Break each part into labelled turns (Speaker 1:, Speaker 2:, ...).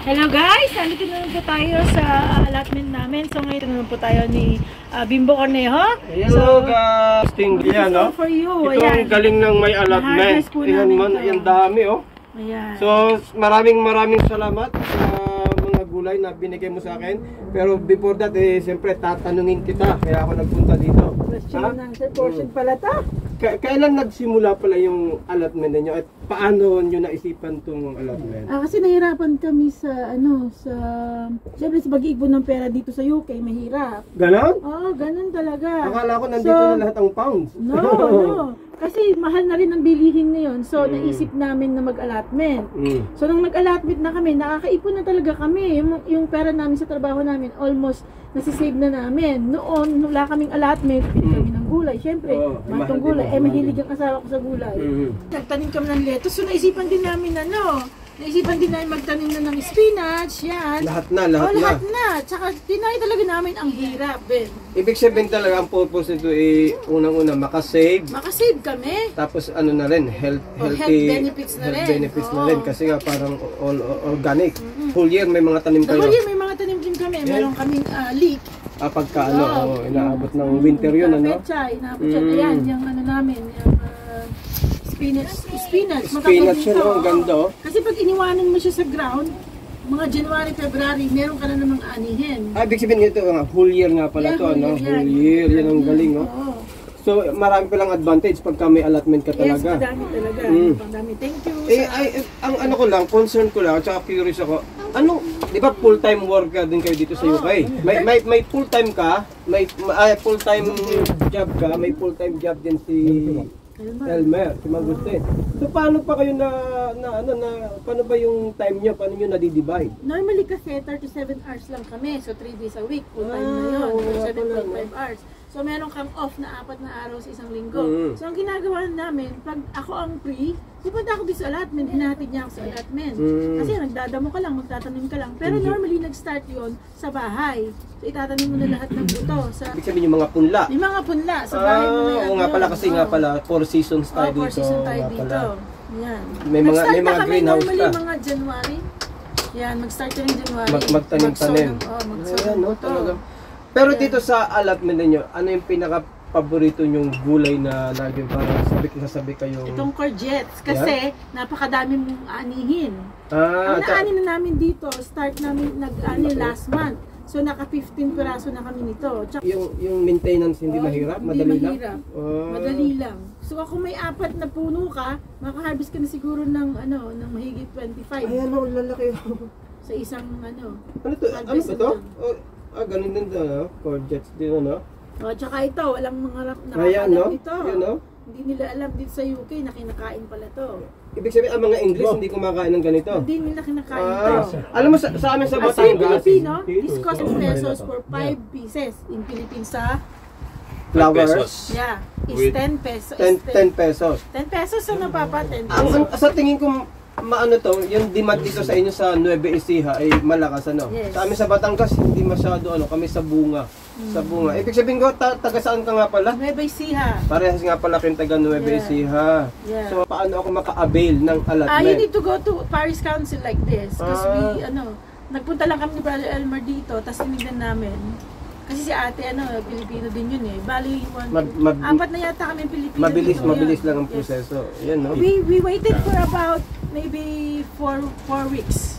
Speaker 1: Hello guys! Nandito naman po tayo sa allotment namin. So ngayon naman po tayo ni Bimbo Cornejo.
Speaker 2: Hello guys! Yan, no?
Speaker 1: For you.
Speaker 2: Ito ang galing ng may allotment. Ayan man, yung dami, oh.
Speaker 1: Ayan.
Speaker 2: So, maraming salamat sa mga gulay na binigay mo sa akin. Pero before that, siyempre tatanungin kita. Kaya ako nagpunta dito.
Speaker 1: Question and answer portion pala to.
Speaker 2: Kailan nagsimula pala yung allotment ninyo at paano nyo naisipan itong allotment?
Speaker 1: Kasi nahirapan kami sa siyempre sa pag-iipon ng pera dito sa UK, mahirap.
Speaker 2: Ganon?
Speaker 1: Oo, ganun talaga.
Speaker 2: Akala ko nandito na lahat ang pounds.
Speaker 1: No. Kasi mahal na rin ang bilihin ngayon. So, naisip namin na mag-allotment. So, nung nag-allotment na kami, nakakaipon na talaga kami. Yung pera namin sa trabaho namin, almost nasisave na namin. Noon, wala kaming allotment, bili kami ng gulay. Siyempre, matong gulay. Mahilig ang asawa ko sa gulay. Nagtanim kami ng lettuce. So, naisipan din namin magtanim na ng spinach, yan.
Speaker 2: Lahat na.
Speaker 1: Tsaka, tinay talaga namin ang hirap, Ben.
Speaker 2: Ibig sabihin talaga ang purpose nito unang-una makasave.
Speaker 1: Makasave kami.
Speaker 2: Tapos ano na rin, healthy
Speaker 1: benefits na
Speaker 2: rin. Kasi nga parang all organic. Whole year may mga tanim kayo.
Speaker 1: Whole year may mga tanim din kami. Meron kaming leek.
Speaker 2: Pagka inaabot ng winter yun, ano?
Speaker 1: Inaabot yan. Ayan, yung ano namin, yung spinach.
Speaker 2: Spinach yun, ang ganda.
Speaker 1: Kasi pag iniwanan mo siya sa ground, mga January, February, meron ka na namang anihin.
Speaker 2: Ibig sabihin nito, whole year nga pala to, ano? Whole year, yan ang galing, no? So, marami palang advantage pagka may allotment ka talaga.
Speaker 1: Yes, madami talaga. Madami. Thank you.
Speaker 2: Ang ano ko lang, concern ko lang, tsaka curious ako, di ba full-time worker din kayo dito sa UK? May full-time ka, may full-time job ka, may full-time job din si Elmer, si Maguste. So paano pa kayo paano ba yung time niyo? Paano niyo na-divide?
Speaker 1: Normally kasi 37 hours lang kami. So 3 days a week, full time na yun. 7.5 hours. So meron kang off na 4 na araw sa isang linggo. So ang ginagawa namin, pag ako ang free, pupunta ako dito sa allotment, hinatid niya ako sa allotment. Kasi nagdadamo ka lang, magtatanim ka lang. Pero normally nag-start yon sa bahay. So itatanim mo na lahat ng buto.
Speaker 2: Ibig sabihin yung mga punla?
Speaker 1: Yung mga punla, sa bahay mo na yan.
Speaker 2: Oo nga pala, kasi nga pala, 4 seasons tayo dito.
Speaker 1: 4 seasons tayo dito. Yan.
Speaker 2: May mga greenhouse ka.
Speaker 1: Normally mga January. Yan, mag-start ka ng January.
Speaker 2: Magtanim-tanim.
Speaker 1: Mag-sow ng buto.
Speaker 2: Pero dito sa allotment ninyo, ano yung pinaka-paborito nyong gulay na lagi parang sabi kayo?
Speaker 1: Itong courgettes. Kasi napakadami mong anihin.
Speaker 2: Ang
Speaker 1: naani na namin dito, start namin nag-ani last month. So naka 15 piraso na kami nito.
Speaker 2: Yung maintenance hindi mahirap? Madali lang?
Speaker 1: Madali lang. So kung may 4 na puno ka, makaharvest ka na siguro ng mahigit 25.
Speaker 2: Ayan o, lalaki.
Speaker 1: Sa isang
Speaker 2: Ano ba ito? Ganun din ito, courgettes din, ano?
Speaker 1: Tsaka ito, walang mga
Speaker 2: nakakalam
Speaker 1: ito. Hindi nila alam dito sa UK na kinakain pala to.
Speaker 2: Ibig sabihin, ang mga English hindi kumakain ng ganito?
Speaker 1: Hindi nila kinakain to.
Speaker 2: Alam mo, sa amin sa Batangas,
Speaker 1: Filipino, this costs pesos for 5 pieces. In Philippines sa
Speaker 2: flowers?
Speaker 1: Yeah, is 10 pesos.
Speaker 2: 10 pesos.
Speaker 1: 10 pesos ano papa? 10 pesos.
Speaker 2: Sa tingin ko, yung demand dito sa inyo sa Nueva Ecija ay malakas, ano?
Speaker 1: Yes.
Speaker 2: Sa amin sa Batangas, hindi masyado, kami sa bunga. Sa bunga. Ibig sabihin ko, taga saan ka nga pala?
Speaker 1: Nueva Ecija.
Speaker 2: Parehas nga pala kayong taga Nueva Ecija.
Speaker 1: Yeah.
Speaker 2: So, paano ako maka-avail ng allotment?
Speaker 1: You need to go to Paris Council like this. Because nagpunta lang kami ni Brother Elmer dito, tapos tinignan namin. Kasi si ate, Pilipino din yun eh. Bali, 4 na yata kami Pilipino.
Speaker 2: Mabilis lang ang proseso. Yan, no?
Speaker 1: We waited for about maybe 4 weeks.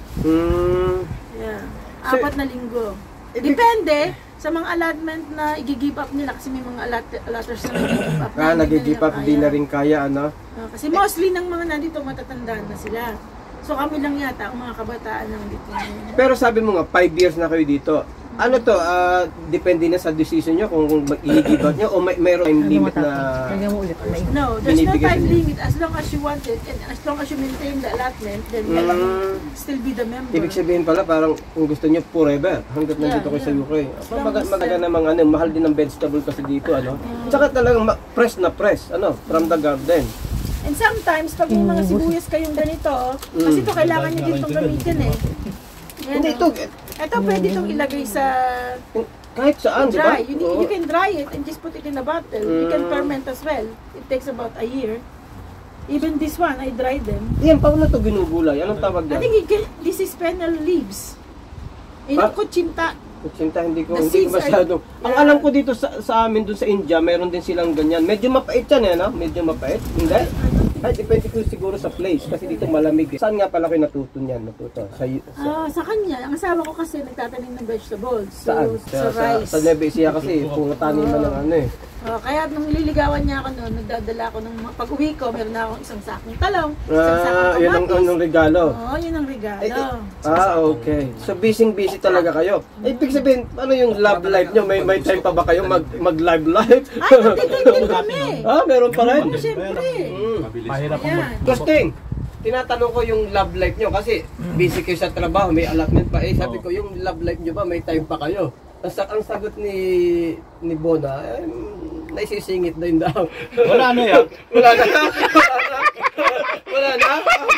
Speaker 1: Yeah. 4 na linggo. Depende sa mga allotment na i-give up nila kasi may mga allotters na nag-give up.
Speaker 2: Nag-give up, di na rin kaya, ano?
Speaker 1: Kasi mostly ng mga nandito matatandaan na sila. So kami lang yata, ang mga kabataan na nandito.
Speaker 2: Pero sabi mo nga, 5 years na kayo dito. Ano to, depende na sa decision nyo kung i-give out nyo o mayroong time limit na
Speaker 1: No, there's no time limit. As long as you want it and as long as you maintain the allotment, then you can still be the member.
Speaker 2: Ibig sabihin pala, parang kung gusto nyo forever, hanggat nandito kayo sa UK. Magaga namang mahal din ng vegetable kasi dito, ano? Tsaka talagang fresh na fresh, from the garden.
Speaker 1: And sometimes, pag may mga sibuyas kayong ganito, kasi ito kailangan nyo din itong gamitin eh.
Speaker 2: Hindi,
Speaker 1: ito pwede itong ilagay sa
Speaker 2: kahit saan, di ba?
Speaker 1: You can dry it and just put it in a bottle. You can ferment as well. It takes about a year. Even this one, I dried them.
Speaker 2: Yan, paano to ginugulay? Anong tawag
Speaker 1: I
Speaker 2: dyan?
Speaker 1: think this is fennel leaves. Yung kutsinta.
Speaker 2: Kutsinta, hindi ko
Speaker 1: The seeds
Speaker 2: masyado. Ang alam ko dito sa amin, doon sa India, mayroon din silang ganyan. Medyo mapait yan, no? Medyo mapait. Hindi? Ay, depende ko siguro sa place. Kasi dito malamig. Saan nga pala kayo natuto niyan?
Speaker 1: Sa kanya. Ang asawa ko kasi nagtatanim ng vegetables. So,
Speaker 2: Saan?
Speaker 1: sa rice.
Speaker 2: Sa Nueva Ecija kasi, puro taniman ng ano eh.
Speaker 1: Kaya nung nililigawan niya ako noon, nagdadala ako ng pag-uwi ko, meron na akong isang sakong talong, isang sakong
Speaker 2: Yun ang
Speaker 1: kamatis.
Speaker 2: regalo.
Speaker 1: Oo, yun ang regalo.
Speaker 2: Okay. So, busy talaga kayo. Ibig sabihin, ano yung love life nyo? May time pa ba kayo mag-live life?
Speaker 1: Ay, nagtitipid kami.
Speaker 2: Meron pa rin?
Speaker 1: Oo, syempre.
Speaker 3: Mahirap ang
Speaker 1: Ayan.
Speaker 2: Gusting, tinatanong ko yung love life nyo kasi busy kayo sa trabaho, may allotment pa. Sabi ko, yung love life nyo ba, may time pa kayo? Ang sagot ni Bona, naisisingit na yun daw.
Speaker 3: Wala na yan.
Speaker 2: Wala na. Wala na.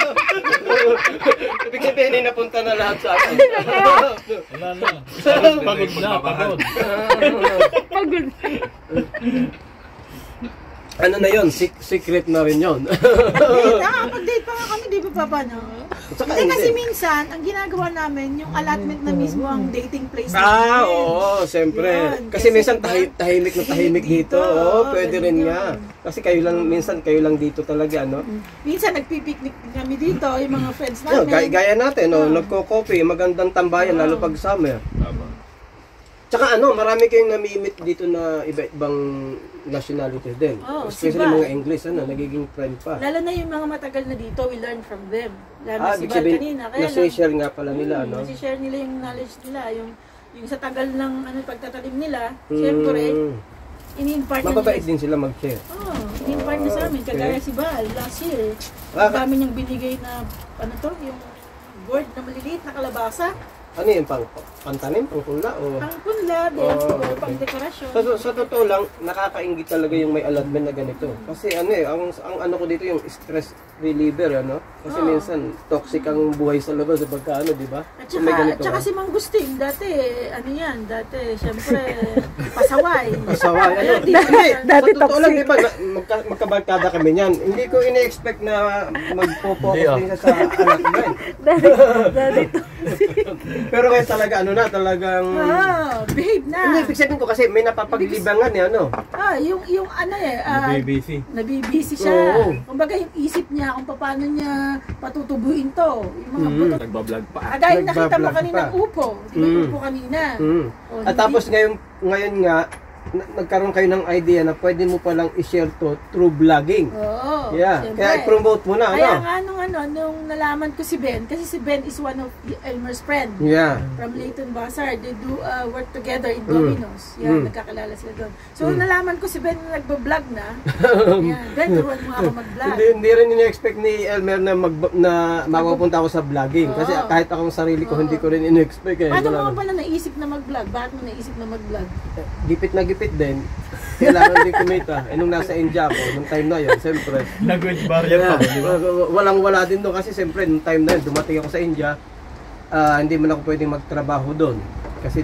Speaker 2: Ibig sabihin, napunta na lahat sa akin.
Speaker 3: Wala na. Pagod na, pagod.
Speaker 1: Pagod.
Speaker 2: Ano na yun? Secret na rin yun.
Speaker 1: Nakakapag-date pa nga kami, di ba papa, no?
Speaker 2: Saka
Speaker 1: Hindi kasi
Speaker 2: hindi.
Speaker 1: minsan, ang ginagawa namin, yung allotment na mismo ang dating place
Speaker 2: Oo, siyempre.
Speaker 1: Yun,
Speaker 2: Kasi
Speaker 1: kasi
Speaker 2: minsan
Speaker 1: ba-
Speaker 2: tahimik na tahimik dito. Oo, pwede rin nga. Kasi minsan kayo lang dito talaga, no?
Speaker 1: Minsan nagpipiknik din kami dito, yung mga friends
Speaker 2: No,
Speaker 1: namin.
Speaker 2: gaya natin, no? Nagko-coffee, magandang tambayan, lalo pag summer. Tsaka marami kayong namimit dito na iba-ibang nationalities din. Especially
Speaker 1: siba.
Speaker 2: mga English, nagiging friend pa.
Speaker 1: Lalo na yung mga matagal na dito, we learn from them. Lalo si
Speaker 2: Ibig
Speaker 1: Val
Speaker 2: sabihin,
Speaker 1: kanina. Kaya
Speaker 2: nasi-share nga pala nila, no?
Speaker 1: nasi-share nila yung knowledge nila, yung sa tagal ng pagtatalim nila, syempre, ini-impart na
Speaker 2: Mababait
Speaker 1: nila.
Speaker 2: din sila mag-share.
Speaker 1: Ini-impart na sa amin. Kagaya si Val, last year, ang dami niyang binigay na, yung gourd na maliliit na kalabasa.
Speaker 2: Ano yun, pantanim, pangpunla, o?
Speaker 1: Ang punla, siguro, pang dekorasyon.
Speaker 2: Sa totoo lang, nakakaingit talaga yung may allotment na ganito. Kasi ang ano ko dito yung stress reliever, Kasi minsan, toxic ang buhay sa labas pagka di ba?
Speaker 1: At
Speaker 2: So, may ganito,
Speaker 1: saka si Mang Gusting, dati, syempre, pasaway.
Speaker 2: Pasaway,
Speaker 1: Dati
Speaker 2: sa totoo lang, di ba, magkabarkada kami niyan. Hindi ko ini-expect na magpo-focus din siya sa allotment.
Speaker 1: Dati
Speaker 2: Pero ngayon talaga, talagang...
Speaker 1: behave na.
Speaker 2: Hindi, ibig sabihin ko kasi may napapaglibangan
Speaker 1: Yung
Speaker 3: BBC.
Speaker 1: nabibisi siya.
Speaker 2: Oo.
Speaker 1: Kumbaga yung isip niya kung paano niya patutubuin to. Yung mga buto.
Speaker 3: Nagbablog pa.
Speaker 1: Dahil nakita mo
Speaker 2: Nagbablog
Speaker 1: kanina
Speaker 2: pa.
Speaker 1: upo. Di ba yung upo kanina?
Speaker 2: At tapos ngayon nga, nagkaroon kayo ng idea na pwede mo palang i-share to through vlogging.
Speaker 1: Oo.
Speaker 2: Yeah,
Speaker 1: Siyempre.
Speaker 2: kaya i-promote mo na,
Speaker 1: Kaya nga nung nalaman ko si Ben, kasi si Ben is one of Elmer's friend.
Speaker 2: Yeah.
Speaker 1: From Leighton Bazaar. They do work together in Domino's. Yan, nagkakilala sila doon. So, nalaman ko si Ben na nagbablog na. Yan, Ben, turuan mo ako mag-vlog.
Speaker 2: Hindi rin ini-expect ni Elmer na mapupunta ako sa vlogging. Kasi kahit akong sarili ko, hindi ko rin ini-expect.
Speaker 1: Paano mo pala naisip na mag-vlog? Bakit mo naisip na mag-vlog?
Speaker 2: Gipit na gipit din. Kailangan din kumita. Nung nasa India ako, nung time na yun, siyempre.
Speaker 3: Language barrier pa, di ba?
Speaker 2: Walang-wala din doon kasi siyempre, nung time na yun, dumating ako sa India, hindi man ako pwedeng magtrabaho doon. Kasi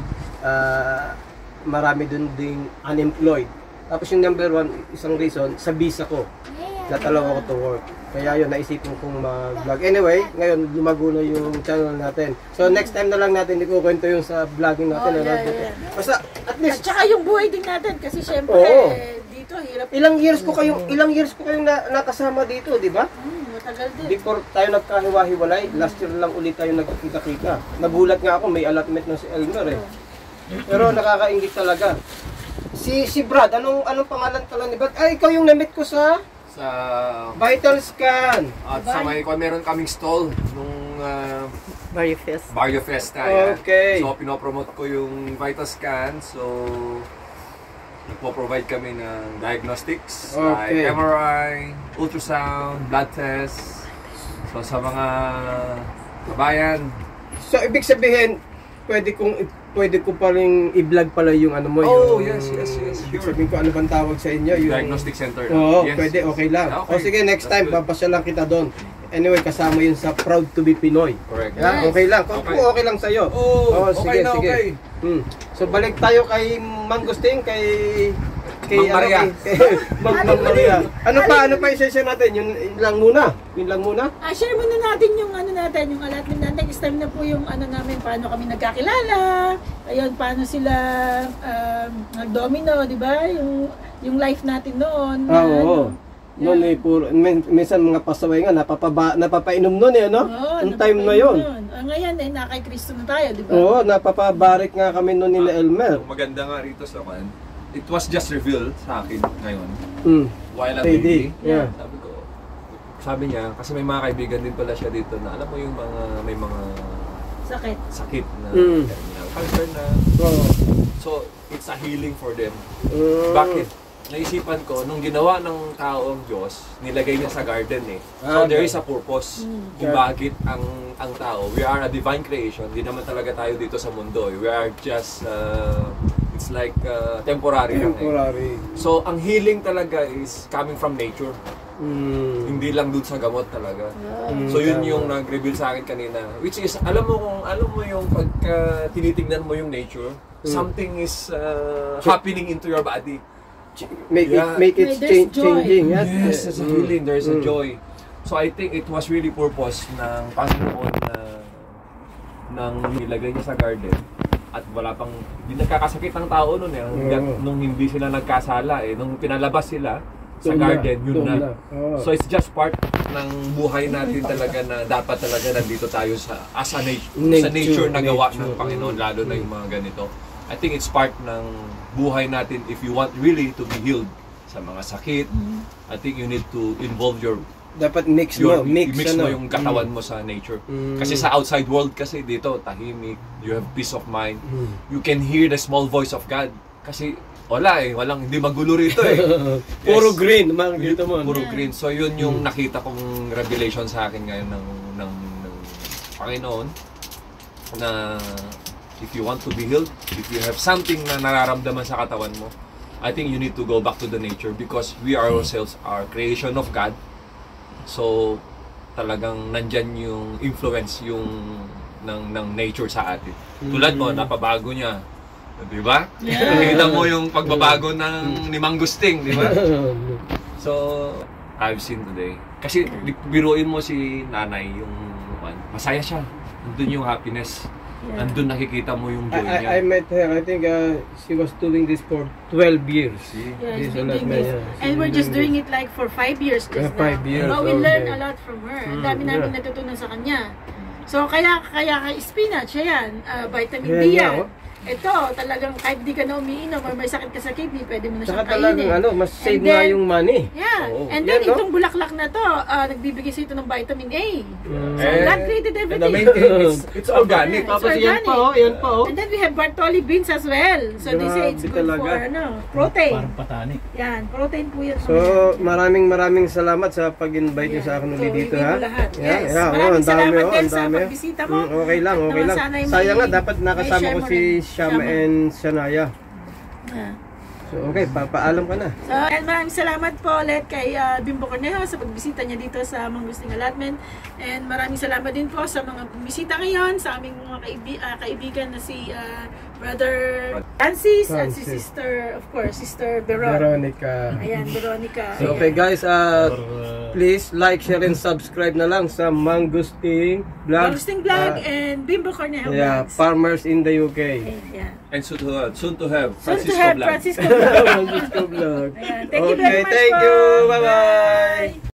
Speaker 2: marami doon ding unemployed. Tapos yung number one, isang reason, sa visa ko. Natalaw ako to work. Kaya yun, naisipin kong mag-vlog. Anyway, ngayon lumago na yung channel natin. So next time na lang natin ikukwento yung sa vlogging natin. Basta at
Speaker 1: At
Speaker 2: least
Speaker 1: saka yung buhay din natin kasi syempre dito hirap.
Speaker 2: ilang years ko kayong nakasama dito, di ba?
Speaker 1: Matagal din.
Speaker 2: Before tayo nagkahiwa-hiwalay, last year lang ulit tayo nagkikita-kita. Nagulat nga ako, may allotment na si Elmer Pero nakakaingit talaga. Si Brad, anong pangalan pala ni Brad? Ay, ikaw yung na-meet ko sa Vital Scan.
Speaker 4: At sa meron kaming stall nung Barrio Festa.
Speaker 2: Okay.
Speaker 4: So pinopromote ko yung Vital Scan. So nagpo-provide kami ng diagnostics like MRI, ultrasound, blood test. So sa mga kabayan.
Speaker 2: So ibig sabihin, pwede ko pa rin i-vlog pala yung ano mo.
Speaker 4: Yes.
Speaker 2: Ibig sabihin ko, ano bang tawag sa inyo? Yung
Speaker 4: Diagnostic center.
Speaker 2: Oo,
Speaker 4: Yes.
Speaker 2: pwede, okay lang.
Speaker 4: Okay.
Speaker 2: O sige, next time,
Speaker 4: That's good.
Speaker 2: papasya lang kita doon. Anyway, kasama yun sa Proud to be Pinoy.
Speaker 4: Correct.
Speaker 2: Yeah, okay lang. Kung okay lang sa'yo.
Speaker 4: Okay na, okay.
Speaker 2: So balik tayo kay Mang Gusting, kay
Speaker 4: Mang Maria.
Speaker 2: Mang Maria. Ano pa yung session natin? Yun lang muna.
Speaker 1: Share muna natin yung yung allotment natin. Next time na po yung namin, paano kami nagkakilala. Ayun, paano sila nag-domino, di ba? Yung life natin noon.
Speaker 2: Oo. Noon puro, minsan mga pasaway nga, napapainom noon no? Yung time na yun.
Speaker 1: Ngayon nakay Kristo na tayo, di ba?
Speaker 2: Oo, napapabarik nga kami noon ni Elmer.
Speaker 4: Maganda nga rito sa man. It was just revealed sa akin ngayon. While I'm
Speaker 2: baby.
Speaker 4: Yeah. Sabi niya, kasi may mga kaibigan din pala siya dito na alam mo yung may mga sakit na terminal cancer na. So, it's a healing for them. Bakit? Naisipan ko, nung ginawa ng tao ang Diyos, nilagay niya sa garden So there is a purpose kung bakit ang tao. We are a divine creation. Hindi naman talaga tayo dito sa mundo. We are just, it's like temporary lang So ang healing talaga is coming from nature. Hindi lang dun sa gamot talaga. So yun yung nag-reveal sa akin kanina. Which is, alam mo yung pagka tinitignan mo yung nature, something is happening into your body.
Speaker 2: Make it changing.
Speaker 4: Yes, it's a healing. There's a joy. So I think it was really purpose ng Panginoon nang nilagay niya sa garden at wala pang hindi nagkakasakit ang tao noon nung hindi sila nagkasala nung pinalabas sila sa garden yun na. So it's just part ng buhay natin talaga na dapat talaga nandito tayo sa nature na gawa ng Panginoon, lalo na yung mga ganito. I think it's part ng buhay natin if you want really to be healed sa mga sakit. I think you need to involve
Speaker 2: dapat mix mo
Speaker 4: yung katawan mo sa nature. Kasi sa outside world kasi dito tahimik, you have peace of mind. You can hear the small voice of God. Kasi walang hindi magulo rito
Speaker 2: Puro green, makikita mo.
Speaker 4: Puro green. So yun yung nakita kong revelation sa akin ngayon ng Panginoon na if you want to be healed, if you have something na nararamdaman sa katawan mo, I think you need to go back to the nature because we ourselves are creation of God. So, talagang nandyan yung influence ng nature sa atin. Tulad mo, napabago niya. Di ba? Nakita mo yung pagbabago ni Mangusting, di ba? So, I've seen today. Kasi biruin mo si nanay, masaya siya. Nandun yung happiness. Andun nakikita mo yung joy niya.
Speaker 2: I met her, I think she was doing this for 12 years.
Speaker 1: And we're just doing it like for 5 years just now.
Speaker 2: 5 years.
Speaker 1: But we learn a lot from her. Ang dami namin natutunan sa kanya. So kaya spinach, ayan, vitamin D yan. Ito, talagang kahit di ka na umiinom or may sakit ka sa kidney, pwede mo na siyang kainin.
Speaker 2: Mas save nga yung money.
Speaker 1: Yeah. And then, itong bulaklak na to, nagbibigay sa ito ng vitamin A. So, God created everything.
Speaker 4: And the main thing, it's organic.
Speaker 1: Tapos
Speaker 2: yan pa,
Speaker 1: And then, we have Bartoli beans as well. So, they say it's good for, protein.
Speaker 3: Parang patani.
Speaker 1: Yan, protein po yan.
Speaker 2: So, maraming salamat sa pag-invite niyo sa akin ulit dito, ha?
Speaker 1: Yes. Maraming salamat din sa pagbisita mo.
Speaker 2: Okay lang. Sayang nga, dapat nakasama ko si Shama and Shania. So, okay, papaalam ka na.
Speaker 1: So, and maraming salamat po ulit kay Bimbo Cornejo sa pagbisita niya dito sa Mangusting Allotment. And maraming salamat din po sa mga bumisita ngayon, sa aming mga kaibigan na si Brother Francis and si Sister, of course, Sister
Speaker 2: Veronica.
Speaker 1: Ayan, Veronica.
Speaker 2: So, okay guys, please like, share, and subscribe na lang sa Mangusting Vlog.
Speaker 1: Mangusting Vlog and Bimbo Cornejo Vlogs.
Speaker 2: Yeah, farmers in the UK.
Speaker 4: And soon to have
Speaker 1: Francisco
Speaker 4: Vlog.
Speaker 1: Francisco Vlog.
Speaker 2: Francisco Vlog.
Speaker 1: Thank you very much
Speaker 2: Thank you. Bye-bye.